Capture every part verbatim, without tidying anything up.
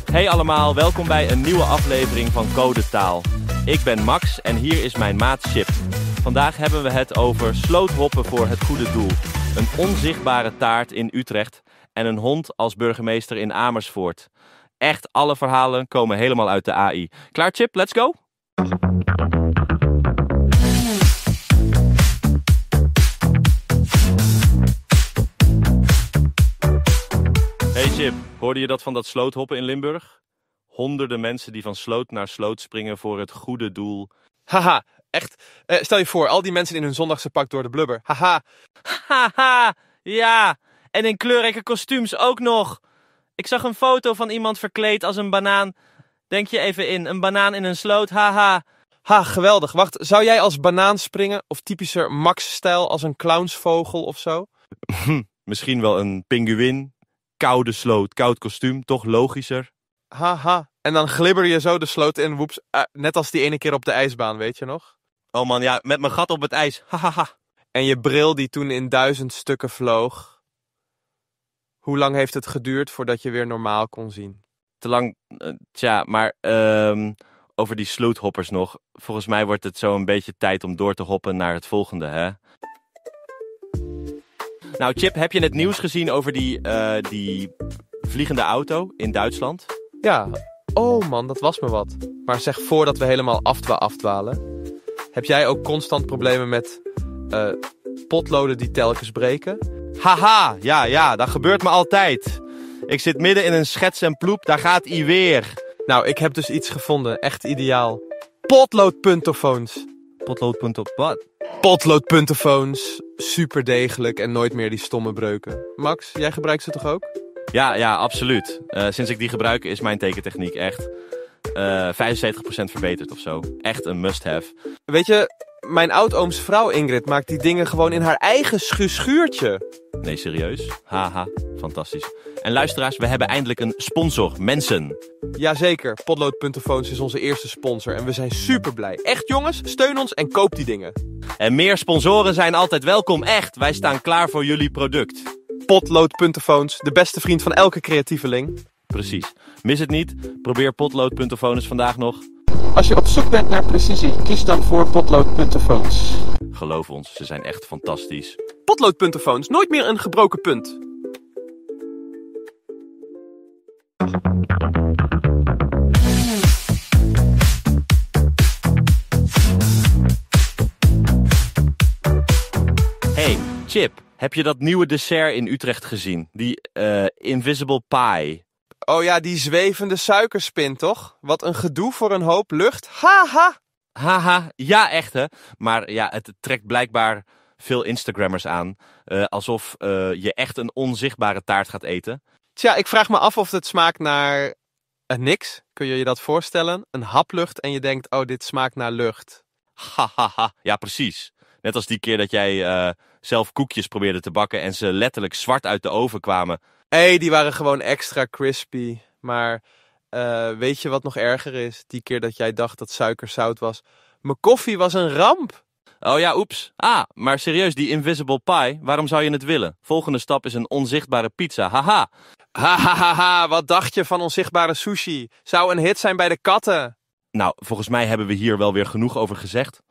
Hey allemaal, welkom bij een nieuwe aflevering van Code Taal. Ik ben Max en hier is mijn maat Chip. Vandaag hebben we het over sloothoppen voor het goede doel. Een onzichtbare taart in Utrecht en een hond als burgemeester in Amersfoort. Echt, alle verhalen komen helemaal uit de A I. Klaar Chip, let's go! Hey Chip, hoorde je dat van dat sloothoppen in Limburg? Honderden mensen die van sloot naar sloot springen voor het goede doel. Haha, echt. Uh, stel je voor, al die mensen in hun zondagse pak door de blubber. Haha. Haha, ja. En in kleurrijke kostuums ook nog. Ik zag een foto van iemand verkleed als een banaan. Denk je even in, een banaan in een sloot, haha. Ha, geweldig. Wacht, zou jij als banaan springen? Of typischer Max-stijl als een clownsvogel of zo? Misschien wel een pinguïn. Koude sloot, koud kostuum, toch logischer? Haha. En dan glibber je zo de sloot in, woeps. Uh, net als die ene keer op de ijsbaan, weet je nog? Oh man, ja, met mijn gat op het ijs. Hahaha. En je bril die toen in duizend stukken vloog. Hoe lang heeft het geduurd voordat je weer normaal kon zien? Te lang, uh, tja, maar um, over die sloothoppers nog. Volgens mij wordt het zo een beetje tijd om door te hoppen naar het volgende, hè? Nou Chip, heb je het nieuws gezien over die, uh, die vliegende auto in Duitsland? Ja, oh man, dat was me wat. Maar zeg, voordat we helemaal afdwa- afdwalen. Heb jij ook constant problemen met uh, potloden die telkens breken? Haha, ja, ja, dat gebeurt me altijd. Ik zit midden in een schets en ploep, daar gaat ie weer. Nou, ik heb dus iets gevonden, echt ideaal. Potloodpuntofoons. Potloodpuntofoons, wat? Potloodpuntofoons, super degelijk en nooit meer die stomme breuken. Max, jij gebruikt ze toch ook? Ja, ja, absoluut. Uh, sinds ik die gebruik is mijn tekentechniek echt uh, vijfenzeventig procent verbeterd of zo. Echt een must-have. Weet je, mijn oud-ooms vrouw Ingrid maakt die dingen gewoon in haar eigen schu- schuurtje. Nee, serieus? Haha, fantastisch. En luisteraars, we hebben eindelijk een sponsor, mensen. Jazeker, Potloodpuntofoons is onze eerste sponsor en we zijn super blij. Echt jongens, steun ons en koop die dingen. En meer sponsoren zijn altijd welkom, echt. Wij staan klaar voor jullie product. Potloodpuntofoons, de beste vriend van elke creatieveling. Precies. Mis het niet. Probeer Potloodpuntofoons vandaag nog. Als je op zoek bent naar precisie, kies dan voor Potloodpuntofoons. Geloof ons, ze zijn echt fantastisch. Potloodpuntofoons, nooit meer een gebroken punt. Hey, Chip, heb je dat nieuwe dessert in Utrecht gezien? Die uh, Invisible Pie. Oh ja, die zwevende suikerspin, toch? Wat een gedoe voor een hoop lucht. Haha! Haha, ja echt hè. Maar ja, het trekt blijkbaar veel Instagrammers aan. Uh, alsof uh, je echt een onzichtbare taart gaat eten. Tja, ik vraag me af of het smaakt naar... Uh, niks. Kun je je dat voorstellen? Een haplucht en je denkt, oh, dit smaakt naar lucht. Hahaha, ja precies. Net als die keer dat jij uh, zelf koekjes probeerde te bakken en ze letterlijk zwart uit de oven kwamen. Hé, hey, die waren gewoon extra crispy. Maar uh, weet je wat nog erger is? Die keer dat jij dacht dat suiker zout was. Mijn koffie was een ramp. Oh ja, oeps. Ah, maar serieus, die Invisible Pie, waarom zou je het willen? Volgende stap is een onzichtbare pizza, haha. Hahaha, wat dacht je van onzichtbare sushi? Zou een hit zijn bij de katten. Nou, volgens mij hebben we hier wel weer genoeg over gezegd.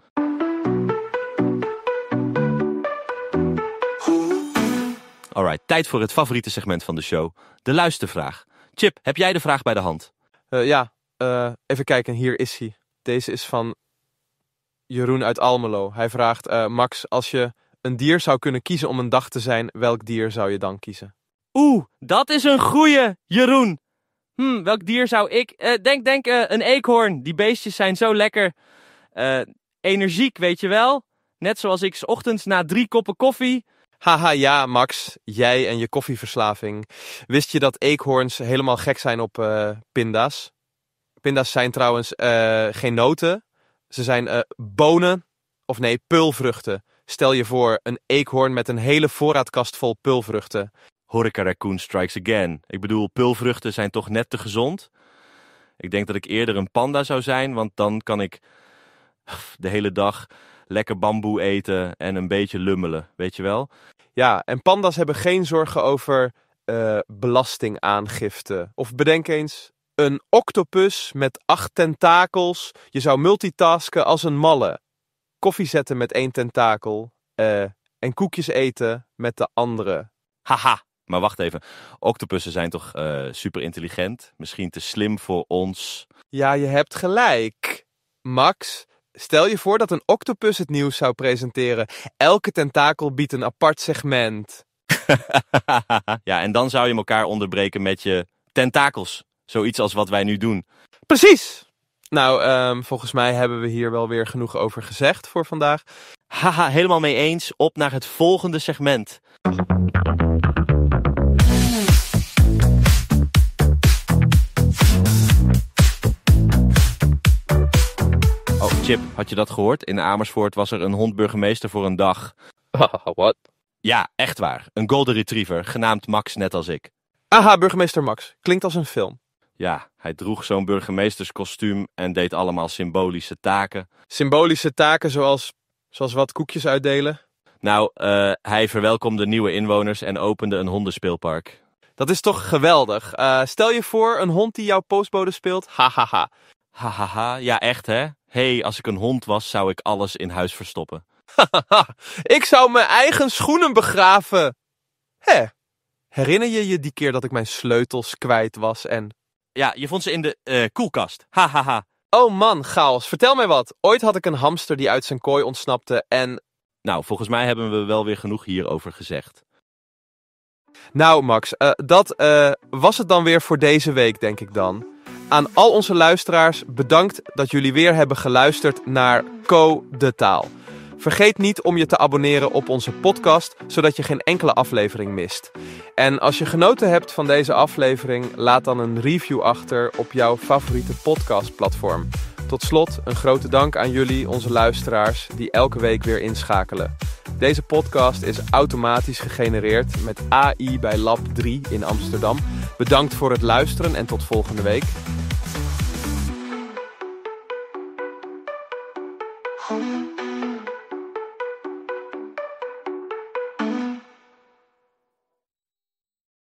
Alright, tijd voor het favoriete segment van de show, de luistervraag. Chip, heb jij de vraag bij de hand? Uh, ja, uh, even kijken, hier is hij. Deze is van Jeroen uit Almelo. Hij vraagt, uh, Max, als je een dier zou kunnen kiezen om een dag te zijn, welk dier zou je dan kiezen? Oeh, dat is een goeie, Jeroen. Hm, welk dier zou ik... Uh, denk, denk, uh, een eekhoorn. Die beestjes zijn zo lekker uh, energiek, weet je wel? Net zoals ik 's ochtends na drie koppen koffie... Haha, ja, Max. Jij en je koffieverslaving. Wist je dat eekhoorns helemaal gek zijn op uh, pinda's? Pinda's zijn trouwens uh, geen noten. Ze zijn uh, bonen, of nee, peulvruchten. Stel je voor, een eekhoorn met een hele voorraadkast vol peulvruchten. Horeca Raccoon strikes again. Ik bedoel, peulvruchten zijn toch net te gezond? Ik denk dat ik eerder een panda zou zijn, want dan kan ik de hele dag lekker bamboe eten en een beetje lummelen, weet je wel? Ja, en panda's hebben geen zorgen over uh, belastingaangifte. Of bedenk eens, Een octopus met acht tentakels. Je zou multitasken als een malle. Koffie zetten met één tentakel. Uh, en koekjes eten met de andere. Haha, maar wacht even. Octopussen zijn toch uh, super intelligent? Misschien te slim voor ons? Ja, je hebt gelijk. Max, stel je voor dat een octopus het nieuws zou presenteren. Elke tentakel biedt een apart segment. Ja, en dan zou je elkaar onderbreken met je tentakels. Zoiets als wat wij nu doen. Precies! Nou, um, volgens mij hebben we hier wel weer genoeg over gezegd voor vandaag. Haha, helemaal mee eens. Op naar het volgende segment. Oh, Chip, had je dat gehoord? In Amersfoort was er een hond-burgemeester voor een dag. Wat? Ja, echt waar. Een golden retriever, genaamd Max, net als ik. Aha, burgemeester Max. Klinkt als een film. Ja, hij droeg zo'n burgemeesterskostuum en deed allemaal symbolische taken. Symbolische taken zoals, zoals wat koekjes uitdelen? Nou, uh, hij verwelkomde nieuwe inwoners en opende een hondenspeelpark. Dat is toch geweldig. Uh, stel je voor een hond die jouw postbode speelt. Hahaha. Hahaha, ja echt hè? Hé, hey, als ik een hond was, zou ik alles in huis verstoppen. Ik zou mijn eigen schoenen begraven. Hé, herinner je je die keer dat ik mijn sleutels kwijt was en... Ja, je vond ze in de uh, koelkast. Hahaha. Oh man, chaos. Vertel mij wat. Ooit had ik een hamster die uit zijn kooi ontsnapte en... Nou, volgens mij hebben we wel weer genoeg hierover gezegd. Nou Max, uh, dat uh, was het dan weer voor deze week, denk ik dan. Aan al onze luisteraars, bedankt dat jullie weer hebben geluisterd naar Co de Taal. Vergeet niet om je te abonneren op onze podcast, zodat je geen enkele aflevering mist. En als je genoten hebt van deze aflevering, laat dan een review achter op jouw favoriete podcastplatform. Tot slot een grote dank aan jullie, onze luisteraars, die elke week weer inschakelen. Deze podcast is automatisch gegenereerd met A I bij Lab drie in Amsterdam. Bedankt voor het luisteren en tot volgende week. Home.